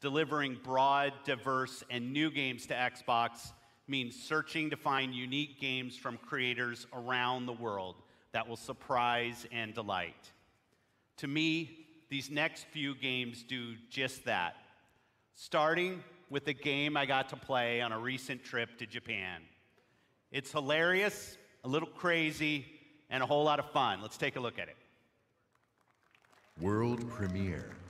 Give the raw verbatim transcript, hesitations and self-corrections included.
delivering broad, diverse, and new games to Xbox means searching to find unique games from creators around the world that will surprise and delight. To me, these next few games do just that, starting with the game I got to play on a recent trip to Japan. It's hilarious, a little crazy, and a whole lot of fun. Let's take a look at it. World premiere.